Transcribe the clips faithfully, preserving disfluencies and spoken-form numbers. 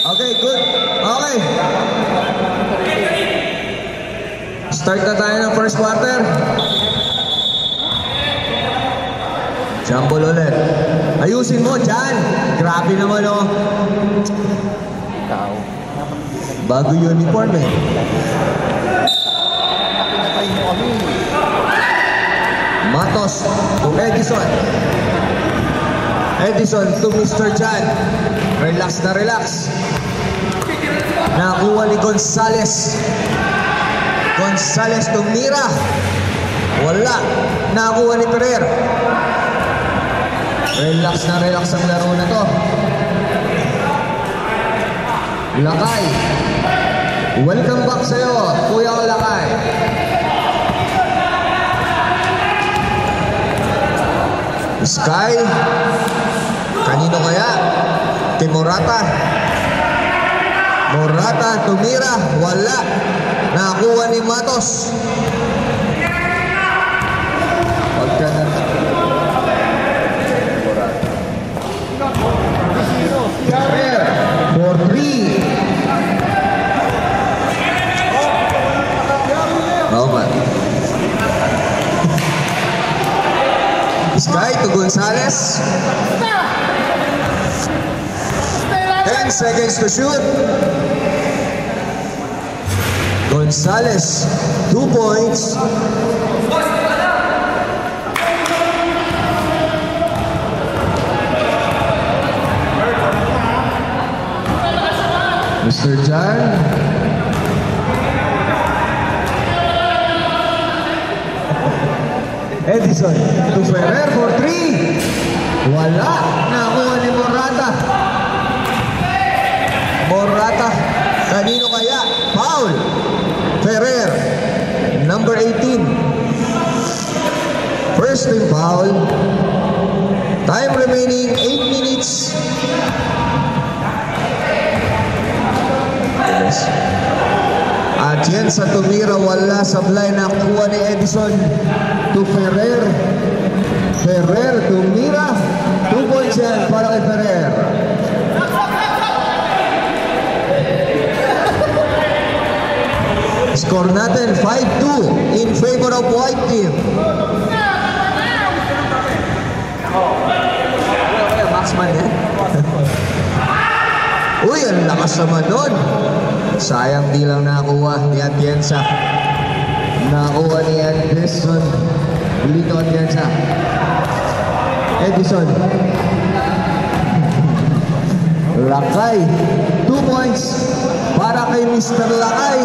Okay, good. Okay. Start na tayo ng first quarter. Jumble ulit. Ayusin mo, Jan. Grabe naman, oh. Bago uniform, eh. Matos to Edison. Edison to Mister Jan. Relax na relax. Nakuha ni Gonzales. Gonzales to Mira. Wala. Nakuha ni Ferrer. Relax na relax ang laro na to. Lakay. Welcome back sa'yo, Kuya Lakay. Sky. Kanino kaya? Kay Morata. Morata, tumira. Wala. Nakuha ni Matos. Pagka na. Ferrer. four three. Okay. Sky to Gonzales. ten seconds to shoot. Gonzales, two points. Mister Jan. Edison to Ferrer for three. Wala. Nakuha ni Morata. Morata. Kanino kaya? Foul. Ferrer. Number eighteen. First team foul. Time remaining eight minutes. Yes. At yan sa tumira, wala sablay. Nakuha ni Edison to Ferrer. Ferrer tumira. Two points yan para kay Ferrer. Score natin five two in favor of white team. Maxman yan. Uy, ang lakas naman nun. Sayang di lang nakuha ni Atienza. Nakuha ni Edison. Dito Atienza. Edison. Lakay. Two points para kay Mister Lakay.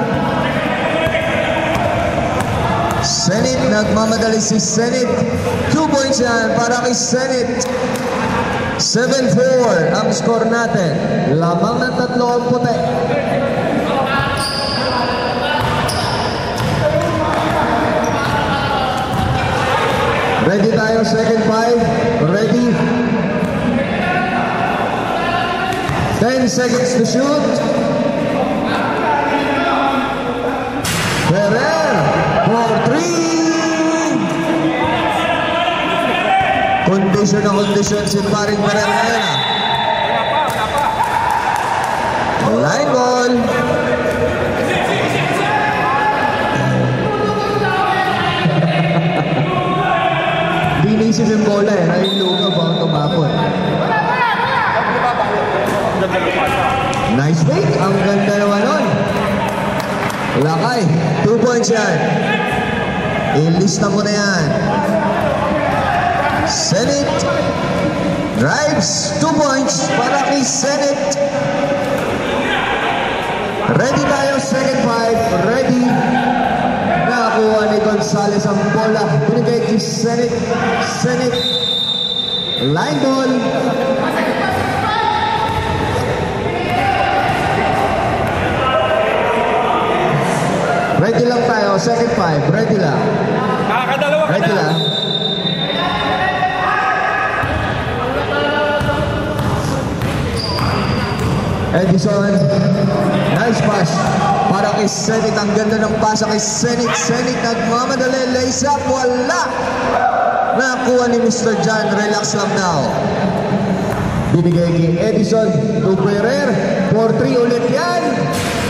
Senate, nagmamadali si Senate. Two points yan para kay Senate. seven four ang score natin. Lamang ng tatlo ang puti. Ready tayo, second five. Ready. ten seconds to shoot. Ferrer for three. Condition na condition si paring Ferrer ngayon, ah. Line ball. Binisip yung bola, eh. Ay, lugaw ba ang tumapon? Nice fake. Ang ganda naman nun. Lakay. Two points yan. Ilista mo na yan. Senate drives. Two points para kay Senate. Ready tayo. Second five. Ready. Nakakuha ni Gonzales ang bola. Binigay kay Senate. Senate. Line ball. Ready lang tayo. Second five. Ready lang. Ready lang. Edison. Nice pass. Para kay Senate. Ang ganda ng pasa kay Senate. Senate nagmamadali. Lace up. Wala. Nakuha ni Mister Jan. Relax lang now. Binigay kay Edison to Ferrer.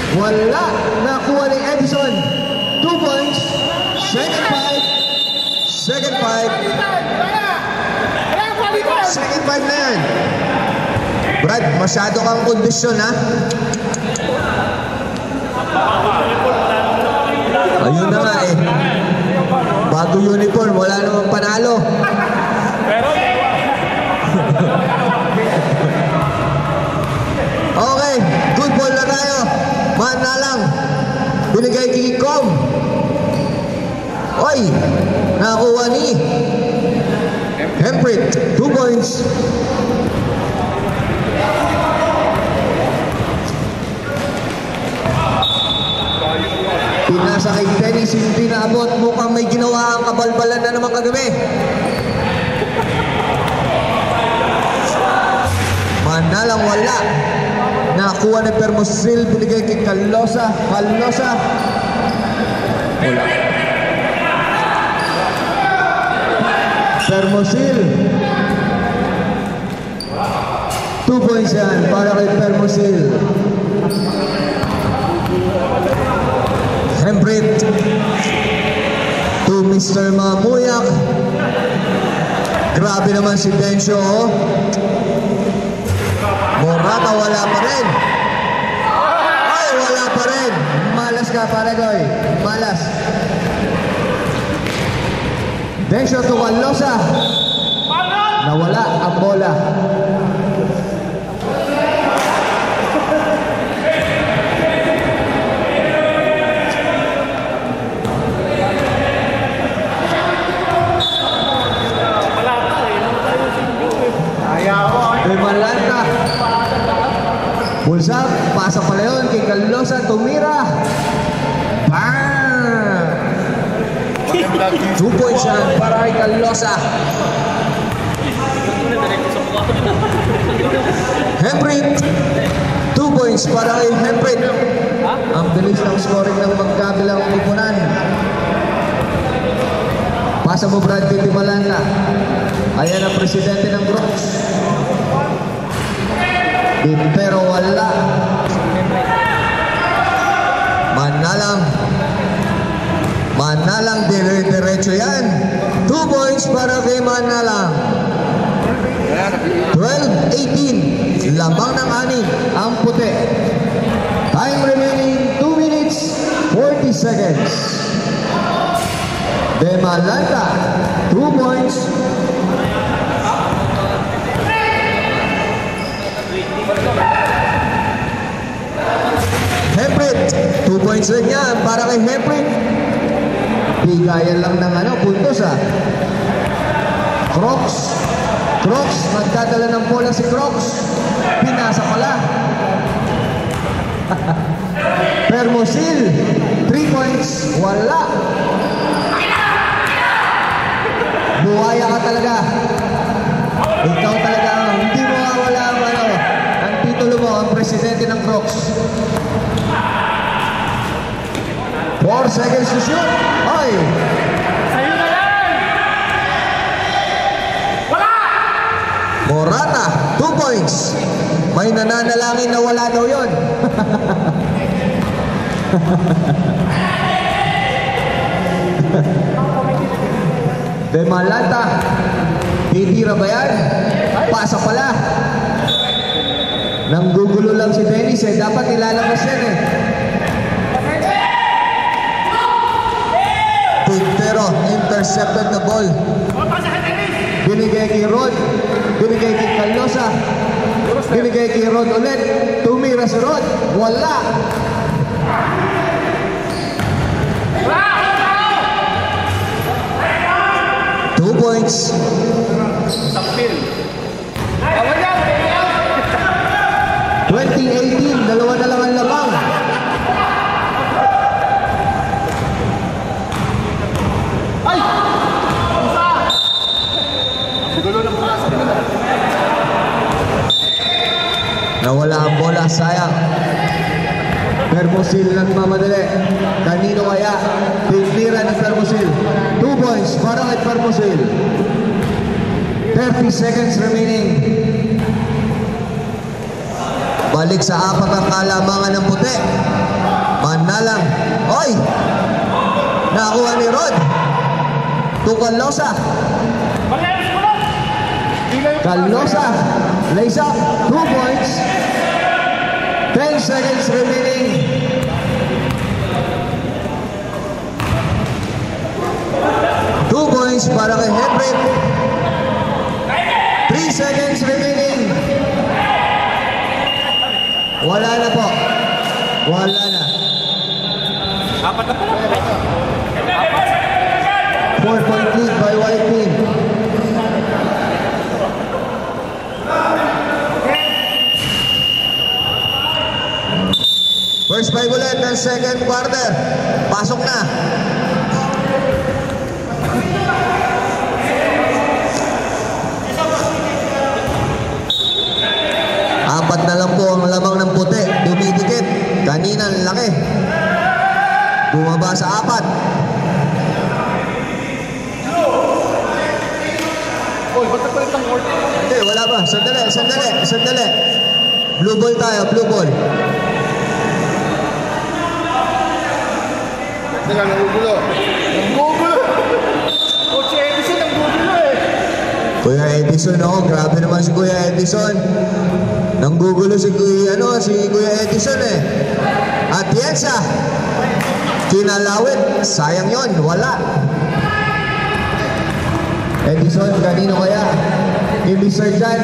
Wala. Nakuha ni Edison. Two points. Second five. Second five. Second five na yan. Brad, masyado kang kondisyon, ha? Ayun na nga eh. Bago uniform, wala namang panalo. Okay, good ball na tayo. Mana lang. Binigay kay Com. Oy, nakuha ni Hemprit. Two points. Pinasa kay Dennis, hindi naabot. Mukhang may ginawa ang kabalbalan na naman kagabi. Manalang wala. Nakuha ni Permosil, binigay kay Calosa. Calosa. Wala. Permosil. Two points yan para kay Permosil. Hemprit to Mister Mamuyak. Grabe naman si Dencio. Morata wala pa rin. Ay, wala pa rin. Malas ka, Paragoy. Malas. Dencio to Calosa. Nawala ang bola. Malanta. Bulsa, pasa pala yun kay Calosa, tumira. Bang! Two points yan para kay Calosa. Hemprit. Two points para kay Hemprit. Ang bilis ng scoring ng magkabilang upunan. Pasa mo Brad Pitti Malanta. Ayan ang presidente ng Brooks. Pero wala. Manalang. Manalang dire-diretso yan. Two points para kay Manalang. twelve eighteen. Lamang ng anin ang puti. Time remaining two minutes forty seconds. De Malanta. Two points. Hemprit, two points rin yan para kay Hemprit. Bigayan lang ng ano, puntos ah. Crocs. Crocs, nagdadala ng bola si Crocs. Pinasa pala. Permosil, three points, wala. Buhaya ka talaga. Ikaw talaga, hindi mo wala ang ano, ang titulo mo, ang presidente ng Crocs. Four seconds to shoot. Ay! Sa'yo na yan! Wala! Morata, two points. May nananalangin na wala daw yun. De Malanta. Titira ba yan? Pasa pala. Nanggugulo lang si Dennis eh. Dapat ilalabas yan eh. Pero intercepted na ball. Binigay kay Rod. Binigay kay Calosa. Binigay kay Rod ulit. Tumira si Rod. Wala. Two points. twenty eighteen. Dalawa na lang ang lamang. Nawala ang bola, sayang. Permosil nagmamadali. Kanino kaya? Tinira ng Permosil. Two points para kay Permosil. thirty seconds remaining. Balik sa apat ang kalamangan ng puti. Manalang. Oy! Nakuha ni Rod. To Calosa. Calosa. Lays up. Two points. Ten seconds remaining. Two points para kay Henry. Three seconds remaining. Wala na po. Wala na. Apat na po. Four point lead by white team. First five ulit ng second quarter. Pasok na. Apat na lang po ang lamang ng puti. Dumidikit. Kanina ang laki. Bumaba sa apat. Oy, ba't nagpalit ng order? Hindi, wala ba? Sandali, sandali, sandali. Blue ball tayo, blue ball. Teka, nangugulo. Nangugulo! Coach Edison, nangugulo eh. Kuya Edison, oh, grabe naman si Kuya Edison. Nanggugulo si Kuya, ano, si Kuya Edison eh. Atienza. Kinalawit. Sayang yon, wala. Edison, kanino kaya? Kay mister Jan.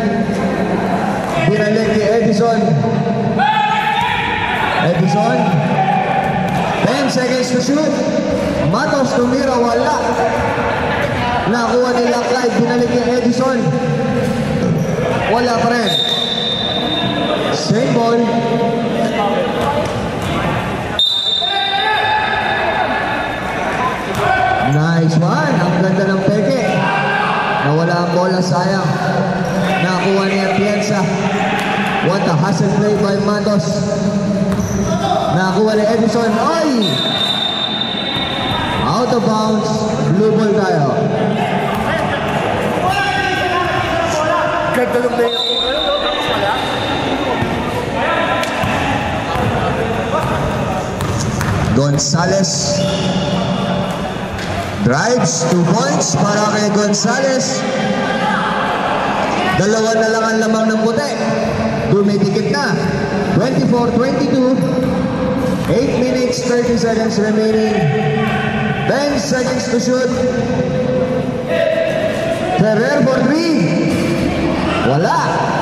Binalik kay Edison. Edison. ten seconds to shoot. Matos tumira, wala. Nakuha nila Clyde, binalik kay Edison. Wala pa rin. Same ball. Nice one. Ang ganda ng peke. Nawala ang bola, sayang. Nakuha ni Atienza. What a hustle play by Matos. Nakuha ni Edison. Ay! Out of bounds. Blue ball tayo. Ganda ng play. Gonzales drives, two points para kay Gonzales. Dalawa na lang ang lamang ng puti. Dumidikit na. twenty-four twenty-two. eight minutes, thirty seconds remaining. ten seconds to shoot. Ferrer for three. Wala.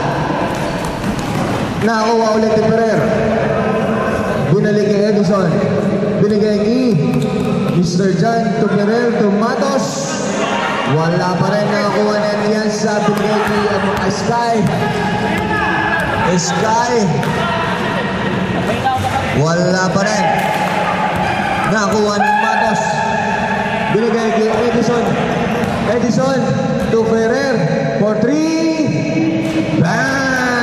Nakuha ulit ni Ferrer. Binalik kay Edison. Binigay ni mister Jan to Ferrer to Matos. Wala pa rin nakakuha na niyan sa binigay ni uh, Sky. Sky. Wala pa rin. Nakakuha ni Matos. Binigay kay Edison. Edison to Ferrer for three. Bang!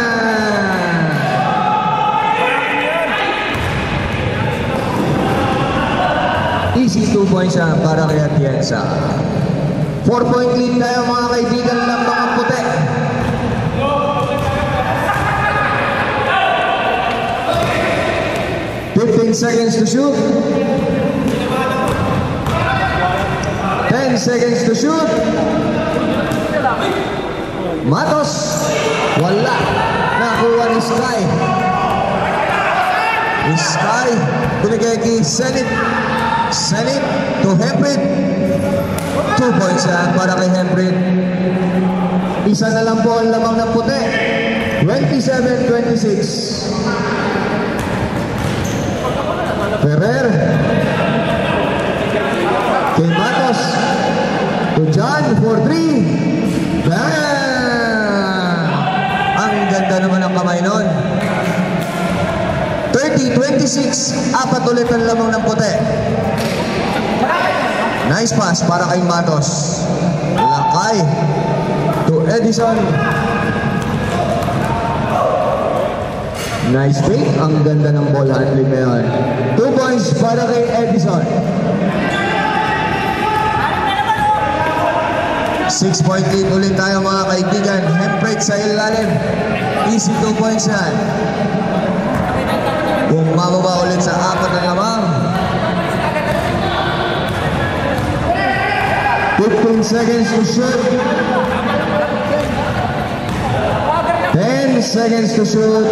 Easy two points siya para kay Atienza. four point lead tayo mga kaibigan ng mga puti. fifteen seconds to shoot. ten seconds to shoot. Matos. Wala. Nakuha ni Sky. Sky. Binigay kay Zenit. Zenit to Hemprit. Two points yan para kay Hemprit. Isa na lang po ang lamang ng puti. twenty-seven twenty-six. Ferrer. Kay Matos. To John for three. Bang! Ang ganda naman ang kamay nun. thirty twenty-six. Apat ulit ang lamang ng puti. Nice pass para kay Matos. Lakay to Edison. Nice pick. Ang ganda ng ball handling ngayon. Two points para kay Edison. six point eight ulit tayo mga kaibigan. Hempred sa ilalim. Easy two points yan. Bumababa ulit sa apat na lamang. fifteen seconds to shoot. ten seconds to shoot.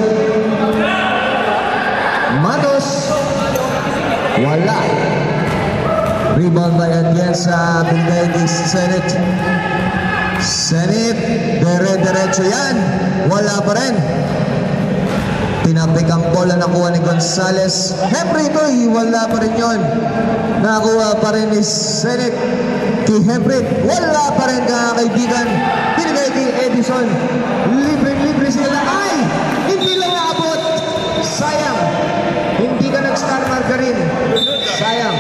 Matos. Wala. Rebound by Atienza. Binigay ni Senate. Senate. Dere-derecho yan. Wala pa rin. Tinapik ang bola nakuha ni Gonzales. Hempre ito, wala pa rin yun. Nakuha pa rin ni Senate. Kay Hempre, wala pa rin ka kaibigan. Binigay kay Edison. Libre-libre sila. Ay! Hindi lang naabot. Sayang. Hindi ka nag-star margarin. Sayang.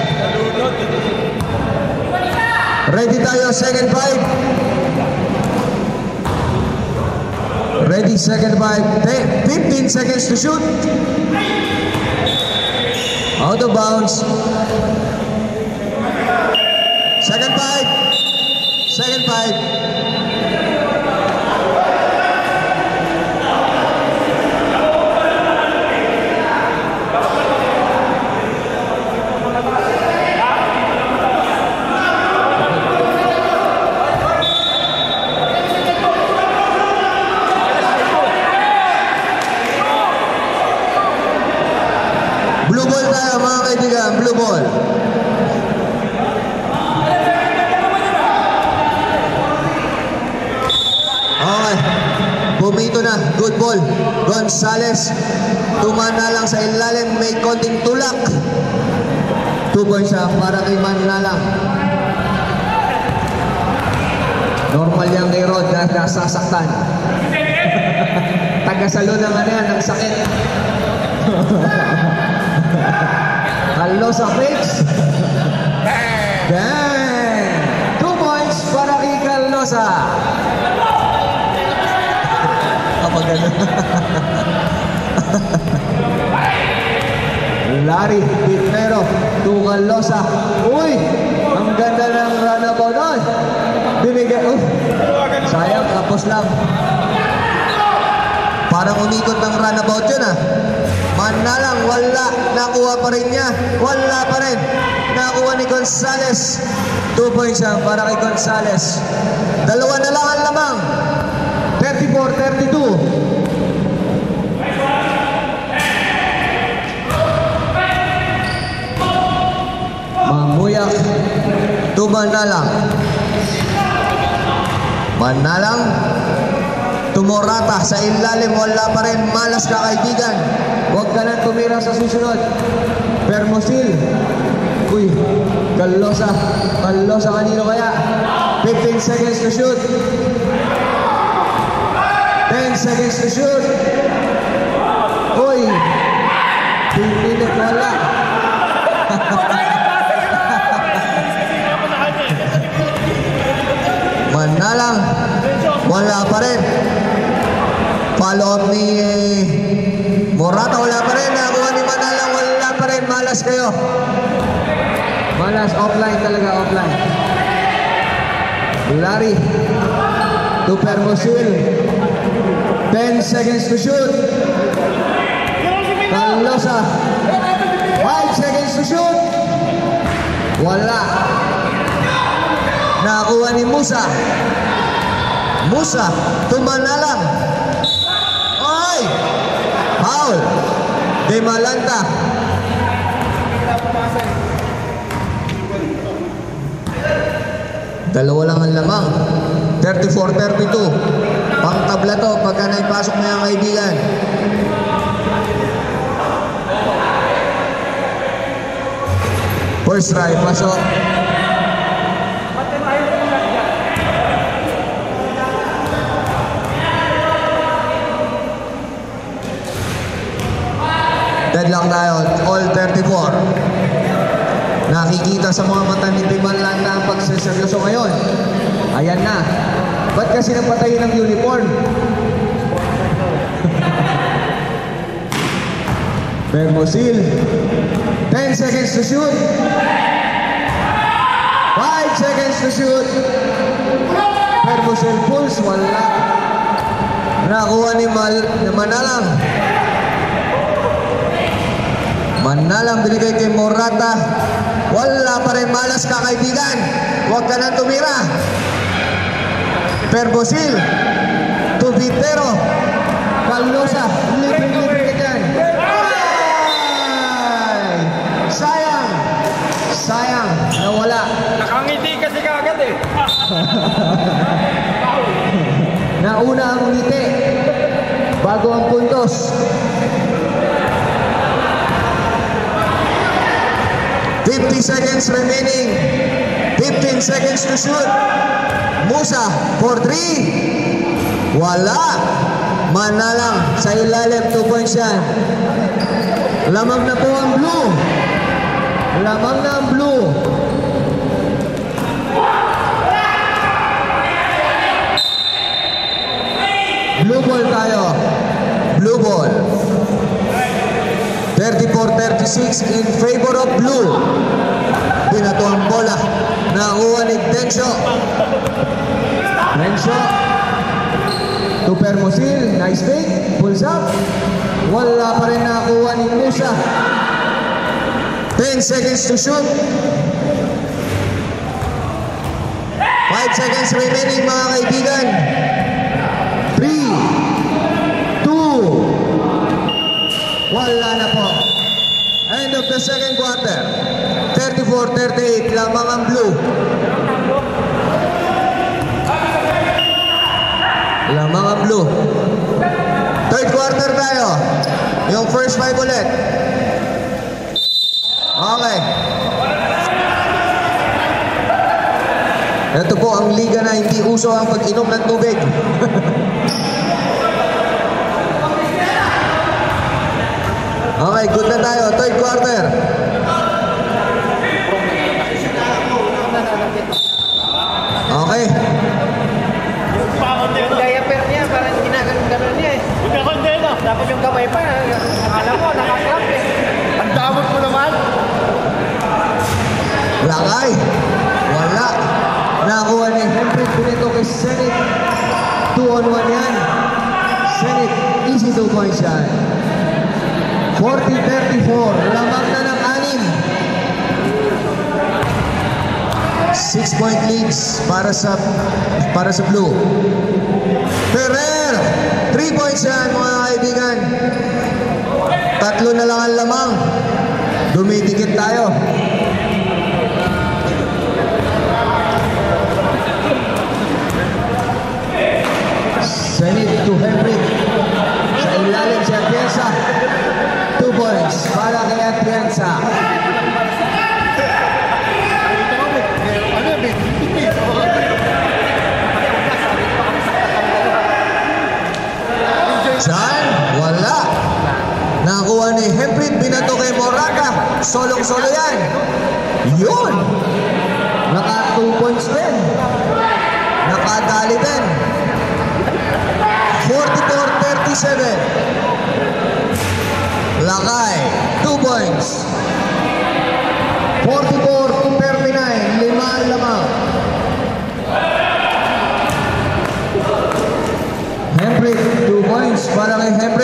Ready tayo, second five. Ready, second five. fifteen seconds to shoot. Out of bounds. Second five. Second five. Blue ball tayo mga kaibigan, blue ball. Okay, bumito na, good ball. Gonzales, tumana lang sa ilalim, may konting tulak. Two points siya para kay Manlalang. Normal yan kay Rod na nasasaktan. Tagasalo ng ano yan, ng sakit. Carlos Fix. Dang! Two points para kay Carlosa. Kapag gano'n. Larry Bitmero to Carlosa. Uy! Ang ganda ng runabout doon. Bibigay. Uh, sayang, tapos lang. Parang umikot ng runabout yun ah. Manlalang, wala. Nakuha pa rin niya. Wala pa rin. Nakuha ni Gonzales. Two points siya para kay Gonzales. Dalawa na lang ang lamang. thirty-four thirty-two. Mamuyak. To Manlalang. Manlalang. Tumorata sa ilalim, wala pa rin. Malas ka kaibigan. Huwag ka nang tumira sa susunod. Permosil. Uy, Carlosa. Carlosa kanino kaya? fifteen seconds to shoot. ten seconds to shoot. Uy, two minutes wala. Manlalang, wala pa rin. Follow up ni eh, Morata, wala pa rin. Nakuha ni Manlalang, wala pa rin. Malas kayo. Malas, offline talaga, offline. Larry to Permosil. ten seconds to shoot. Carlosa. five seconds to shoot. Wala. Nakuha ni Musa. Musa to Manlalang. Ay! Foul. De Malanta. Dalawa lang ang lamang. thirty-four thirty-two. Pang tabla to pagka naipasok na yung kaibigan. First try, pasok. Dead lang tayo, all thirty-four. Nakikita sa mga mata ni Manlalang ang pagseseryoso ngayon. Ayan na. Ba't kasi napatayin ng uniform? Permosil. ten seconds to shoot. five seconds to shoot. Permosel Pulse, wala. Nakuha ni Mal, ni Manalang. Manalang binigay kay Morata. Wala pa rin, malas ka kaibigan. Huwag ka nang tumira. Perbosil. Tubitero. Callosa. Libre-libre ka dyan. Ay! Sayang. Sayang. Nawala. Nakangiti kasi kagad eh. Nauna ang ngiti. Bago ang puntos. fifty seconds remaining. fifteen seconds to shoot. Musa for three. Wala. Manalang sa ilalim. two points yan. Lamang na po ang blue. Lamang na ang blue. Blue ball tayo. Blue ball. thirty-four thirty-six in favor of blue. Binato ang bola. Nakuha ni Densyo. Densyo. To Permosil. Nice fake. Pulls up. Wala pa rin nakuha ni Musa. ten seconds to shoot. five seconds remaining mga kaibigan. three, two, wala na po. End of the second quarter. thirty-four thirty-eight lamang ang blue. Lamang ang blue. Third quarter tayo. Yung first five ulit. Okay. Ito po ang liga na hindi uso ang pag-inom ng tubig. Okay, good na tayo. Third quarter. Okay. Yung diaper niya, parang ginaganon-ganon niya eh. Yung kakondeno. Tapos yung kamay pa, alam mo, nakakrap eh. Ang damot mo naman. Lakay. Wala. Nakuha ni Henry Pinito kay Zenit. two on one yan. Zenit, easy two points yan. forty thirty-four. Lamang na ng anim. six point leads para sa para sa blue. Ferrer. three points yan mga kaibigan. Tatlo na lang ang lamang. Dumidikit tayo. Zenit to Henry. Sa ilalim si Atienza. Two points para kay Atienza. Diyan, wala. Nakuha ni Henry, binato kay Morata. Solong-solo yan. Yun. Naka two points din. Nakadali din. forty-four thirty-seven. Lakay, two points. forty-four thirty-nine. Lima lamang. Henry, two points para kay Henry.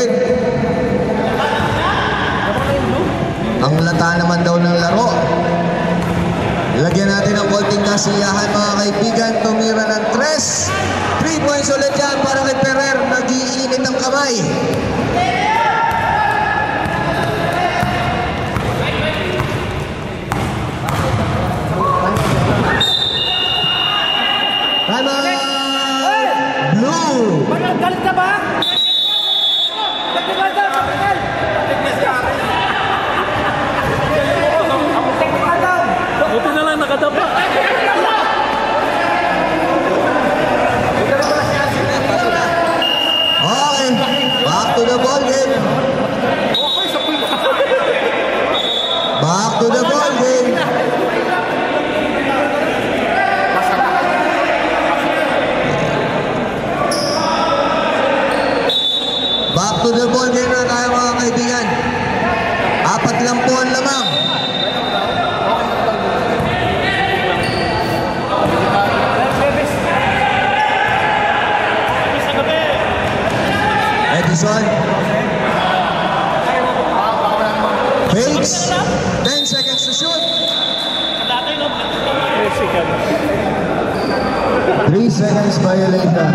Ang lata naman daw ng laro. Lagyan natin ng konting kasiyahan mga kaibigan. Tumira ng tres. three points ulit yan para kay Ferrer. Nag-iinit ang kamay. Time out! Blue! Galit ka ba? Buti na lang nakadapa. points violation.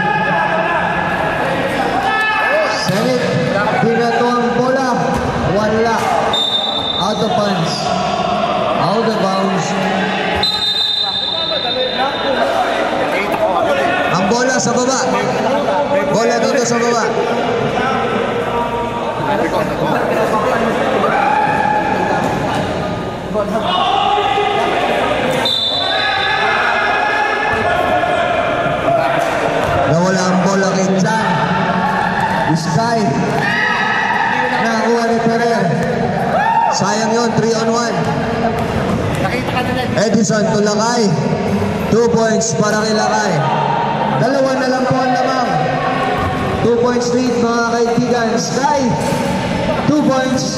Senate, binato ang bola. Wala. Out of bounds. Out of bounds. Ang bola sa baba. Bola dito sa baba. Nawala ang bola kay Chan. Sky. Nakakuha ni Ferrer. Sayang yun, three on one. Edison to Lakay. two points para kay Lakay. Dalawa na lang po ang lamang. two points lead mga kaibigan. Sky. two points.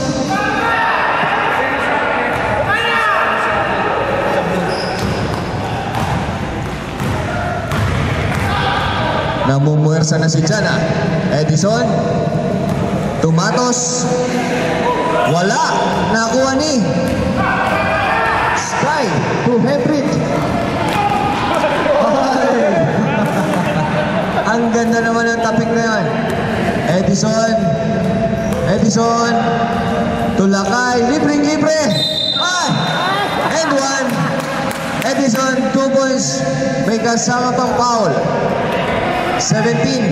Namumuwersa na si Chana. Edison. Tumatos. Wala. Nakuha ni Sky to Hebrit. Ang ganda naman ng topic na yun. Edison. Edison. Tulakay. Libreng-libre. Ay! And one. Edison, two points. May kasama pang foul. seventeen.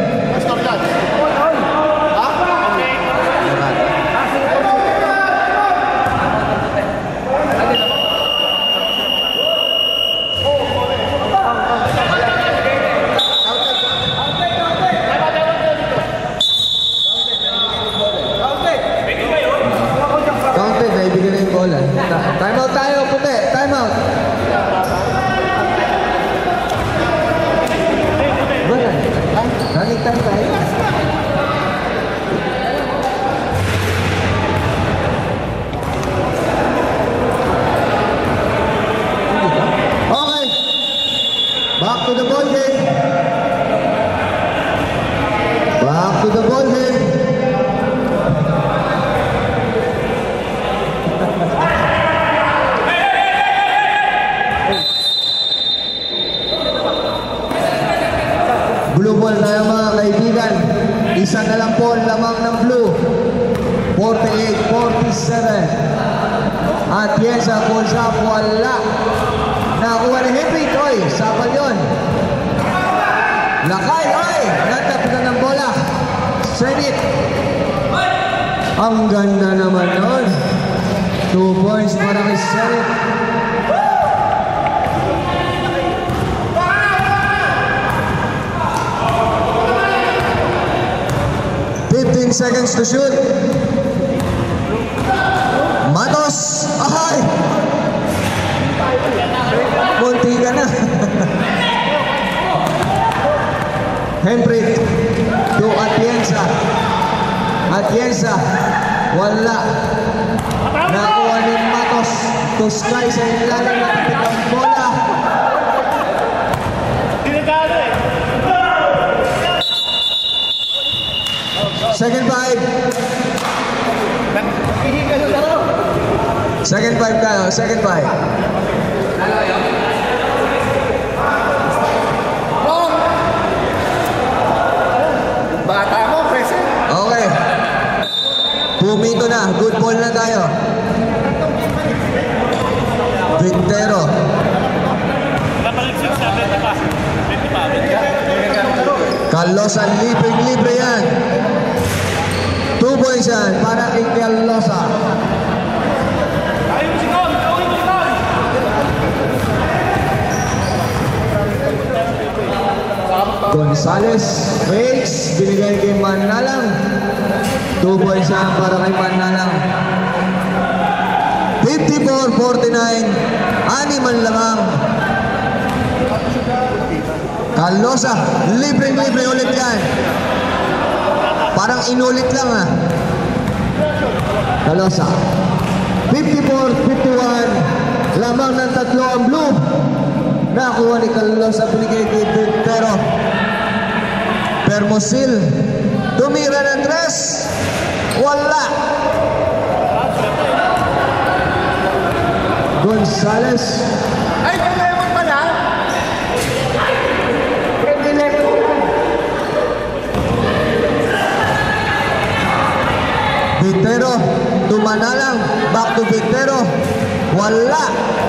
Counted, naibigyan na yung bola. Time out tayo, puti. Time out. Running time tayo. Okay. Back to the ball game. Back to the ball game. Blue ball tayo mga kaibigan. Isa na lang po lamang ng blue. forty-eight forty-seven. At yes, ang ball shot, wala. Nakakuha ni Hebrit. Oy, sapal yun. Lakay, oy. Natapitan ng bola. Senit. Ang ganda naman nun. Two points para kay Senit. fifteen seconds to shoot. Matos. Ahay. Munti ka na. Henry to Atienza. Atienza. Wala. Nakuha ni Matos. To Sky sa ilalim na tapit ang bola. Second five. Second five tayo. Second five. Bata mo, present. Okay. Pumito na. Good ball na tayo. Vintero. Carlosa, libre-libre yan. Two points yan para kay Carlosa. Gonzales, fakes, binigay kay Manalang. Two points yan para kay Manalang. fifty-four forty-nine, animal lamang. Carlosa, libre-libre ulit yan. Parang inulit lang ha. Carlosa. fifty-four fifty-one. Lamang ng tatlo ang blue. Nakuha ni Carlosa, binigay kay Vintero. Permosil. Tumira ng tres. Wala. Gonzales. Ay, kailangan pala. Vitero to Manalang. Back to Vitero. Wala.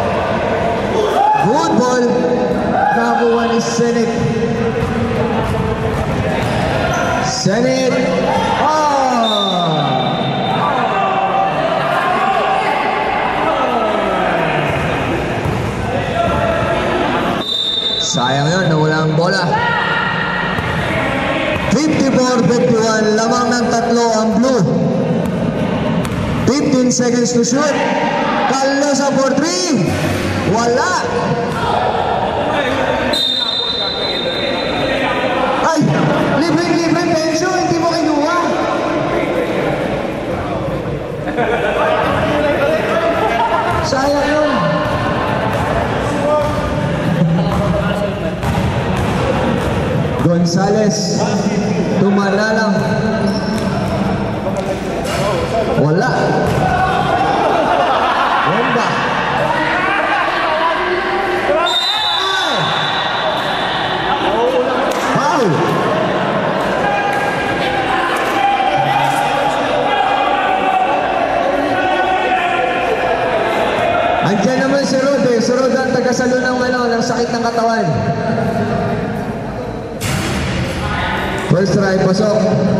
Good ball. Nakuha ni Senate. Senate. Oh! Sayang yun, nawala ang bola. fifty-four fifty-one, lamang ng tatlo ang blue. fifteen seconds to shoot. Carlosa for three. Wala. Ay, libre-libre penso, hindi mo kinuha. Sayang yun. Gonzales, Tumalalang. Wala. Bomba. Foul. Andiyan naman si Rod eh. Si Rod ang tagasalo ng, ano, ng sakit ng katawan. First try, pasok.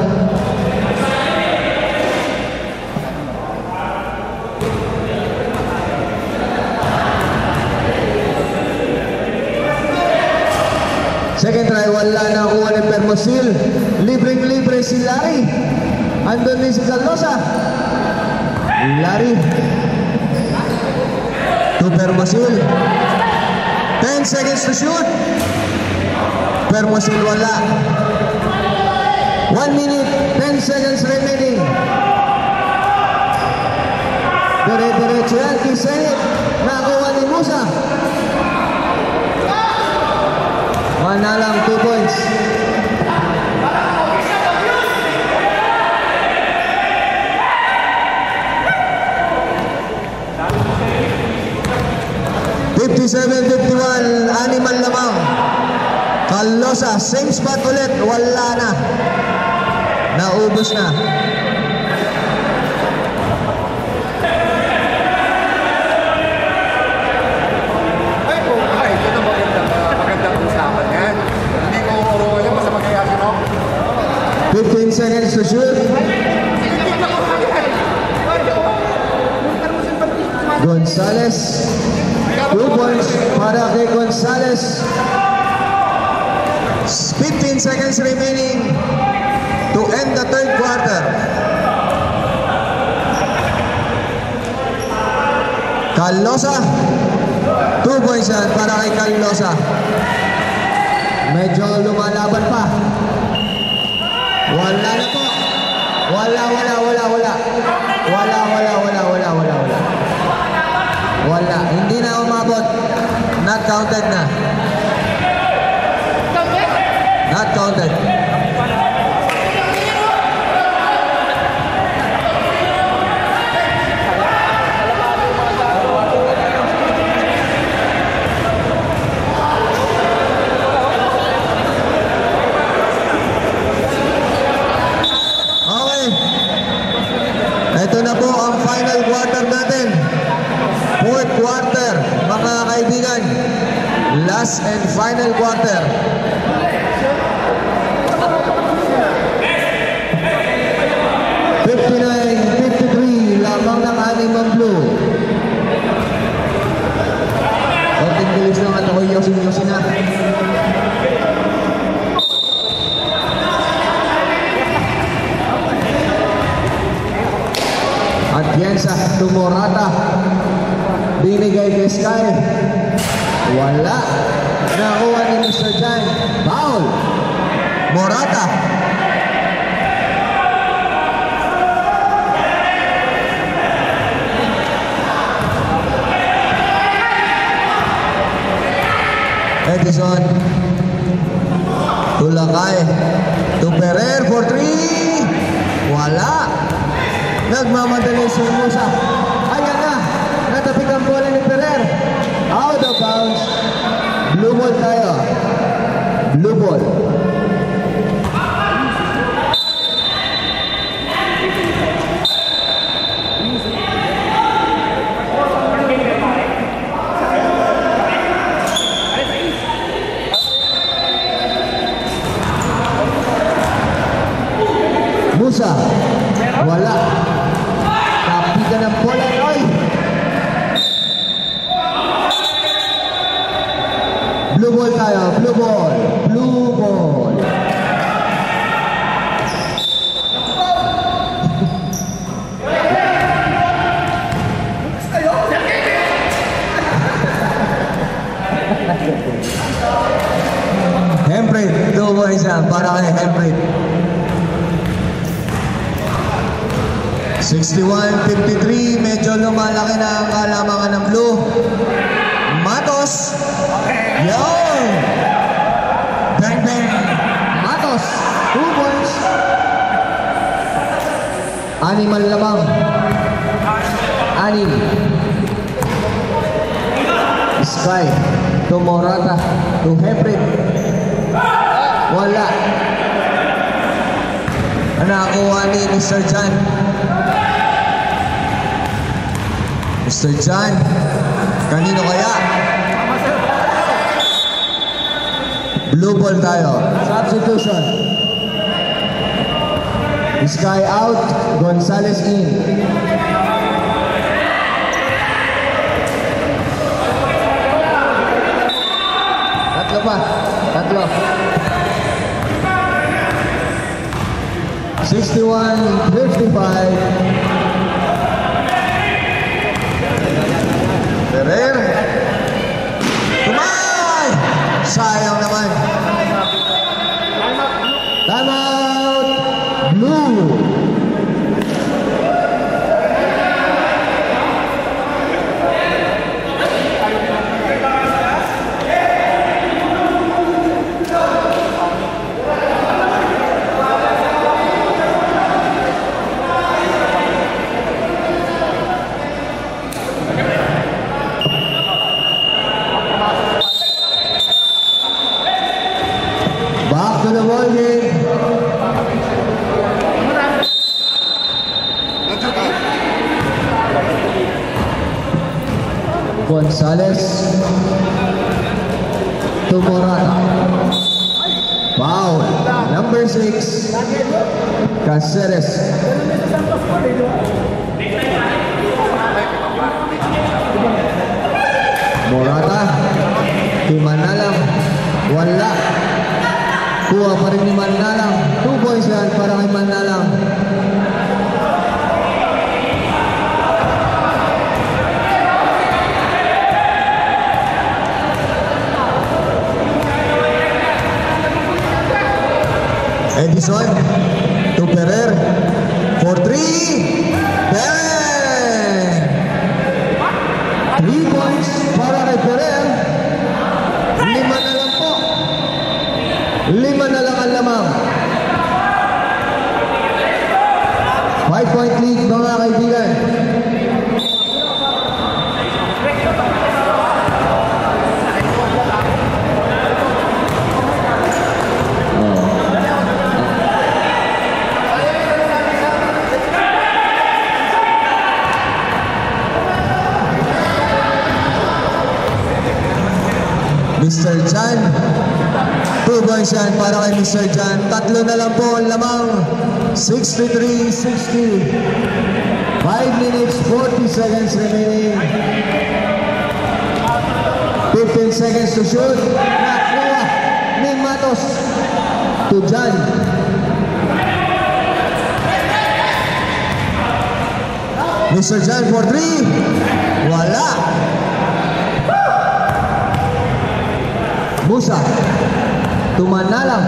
Second try, wala na kuha ni Permosil. Libreng-libre si Larry. Andun din si Carlosa. Larry. To Permosil. ten seconds to shoot. Permosil wala. one minute, ten seconds remaining. Dire-diretso yan, Kisenit. Nakuha ni Musa. Manalang, two points. fifty-seven fifty-one, animal lamang. Carlosa, same spot ulit, wala na. Naubos na. Ay po, ay, ito na magandang, magandang usapan yan. Hindi ko uruan yan, basta magkayasi mo. fifteen seconds to shoot. Gonzales. Two points para kay Gonzales. fifteen seconds remaining to end the third quarter. Carlosa. Two points yan para kay Carlosa. Medyo lumalaban pa. Wala na po. Wala, wala, wala, wala. Wala, wala, wala, wala, wala, wala. Wala. Hindi na umabot. Not counted na. Not counted. Okay. Ito na po ang final quarter natin. Fourth quarter, mga kaibigan. Last and final quarter. fifty-nine fifty-three, lamang ng anim ang blue. Konting bilis lang at ako'y yosin-yosin na. At Yensa to Morata. Binigay kay Sky. Wala. Nakuha ni Mister Jan. Foul. Morata. Edison. Tulakay. To Ferrer for three. Wala. Nagmamadali si Musa. Ayan na. Natapik ang bola ni Ferrer. Out of bounds. Blue ball tayo. Blue ball. points yan para kay Henry. sixty-one fifty-three, medyo lumalaki na ang kalamangan ng blue. Matos. Yon. Bang bang. Matos. Two points. Animal lamang. Anim. Sky. To Morata. To Hebrid. Wala. Nakuha ni Mister John. Mister John. Kanino kaya? Blue ball tayo. Substitution. Sky out. Gonzalez in. Tatlo pa. Tatlo. sixty-one fifty-five. Ferrer. Tumay! Sayang naman. Time out. Blue. Back to the ball game. Gonzalez to Morata. Foul. Number six. Caceres. Morata. Kay Manalang. Wala. Kuha pa rin ni Manalang. Two points yan para kay Manalang. Edison to Ferrer for three. Bang! Three points para kay Ferrer. Lima na lang po. Lima na lang ang lamang. Five point lead mga kaibigan. Mister John, two points yan para kay Mister John. Tatlo na lang po ang lamang. sixty-three sixty. five minutes, forty seconds remaining. fifteen seconds to shoot. Nakuha ni Matos to John. Mister John for three. Wala. Musa to Manalang.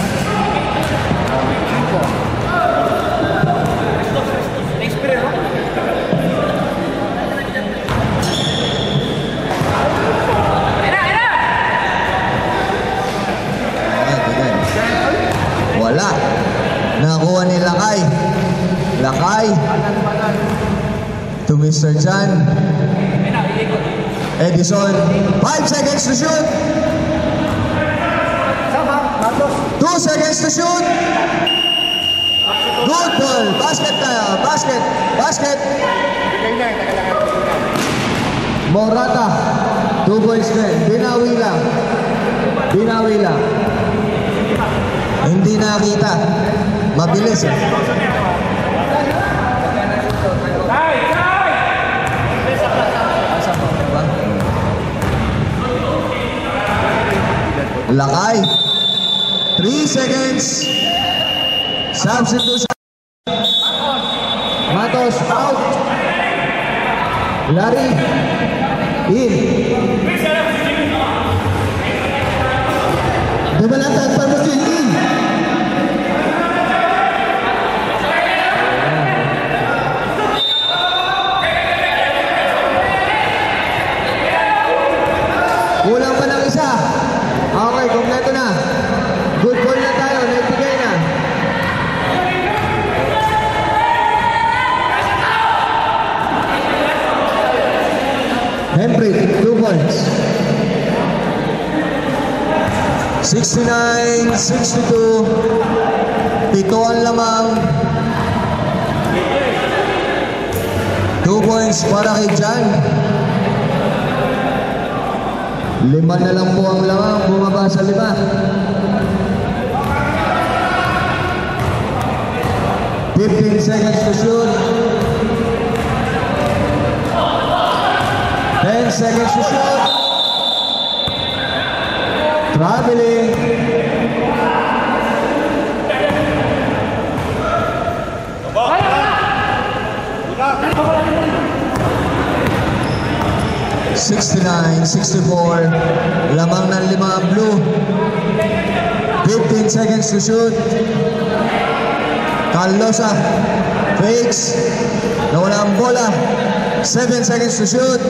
Wala. Nakuha ni Lakay. Lakay to Mister John. Edison. Five seconds to shoot. Two seconds to shoot. Good ball. Basket tayo. Basket. Basket. Morata. Two points din. Binawi lang. Binawi lang. Hindi nakita. Mabilis eh. Lakay. Three seconds. Substitution. Matos out. Larry in. Bumalatag para mo si Lee. Kulang pa ng isa. Okay, kompleto na. Good ball na tayo, naibigay na. Hemprit, two points. sixty-nine sixty-two. Pitoan lamang. Two points para kay Jan. Lima na lang po ang lamang, bumaba sa lima. fifteen seconds to shoot. ten seconds to shoot. Traveling. sixty-nine sixty-four. Lamang ng lima ang blue. fifteen seconds to shoot. Carlosa. Fakes. Nawala ang bola. seven seconds to shoot.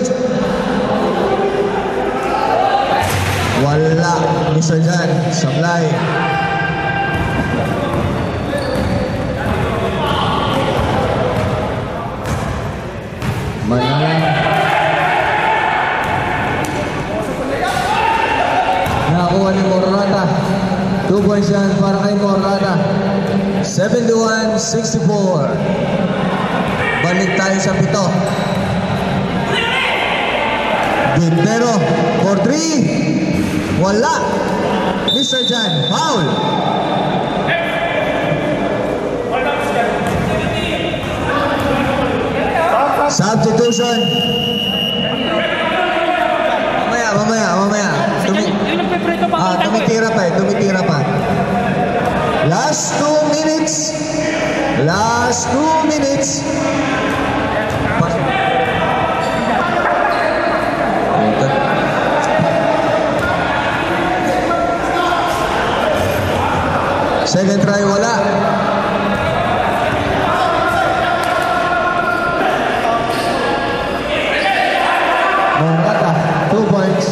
Wala. Mister Jan. Sablay. Manalang. Nakakuha ni Morata. Two points yan para kay Morata. seventy-one sixty-four. Balik tayo sa pito. Gintero for three. Wala. Mister Jan, foul. Substitution. Mamaya, mamaya, mamaya. Tumi ah, tumitira pa eh, tumitira pa. Last two minutes. Last two minutes. Second try, wala. Morata, two points.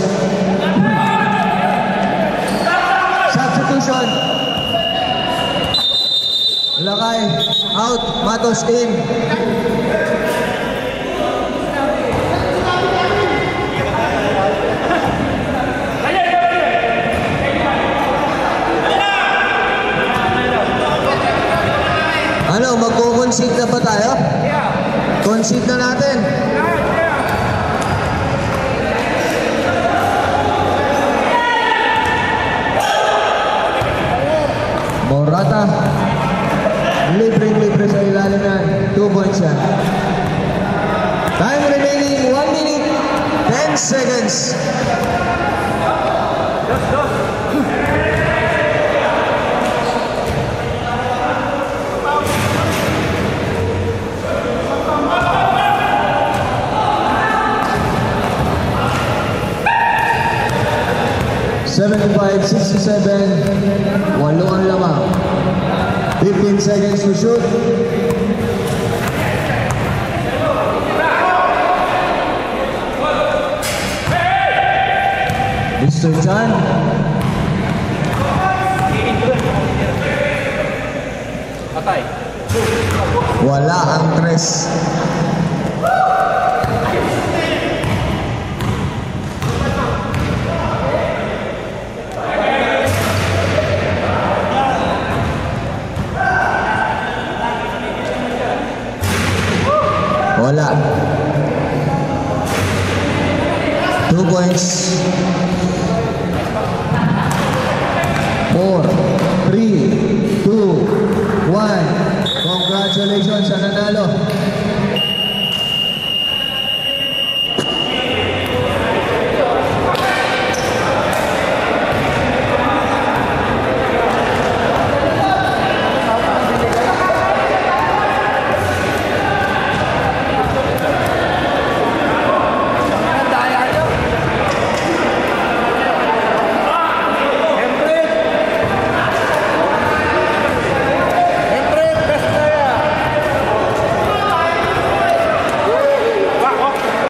Substitution. Lakay, out, Matos in. Ano, magko-concede na ba tayo? Concede na natin. Morata. Libre-libre sa ilalim yan. Two points yan. Time remaining one minute, ten seconds. seventy-five sixty-seven. Walo ang lamang. fifteen seconds to shoot. Mister Jan. Patay. Wala ang tres. Wala. Two points.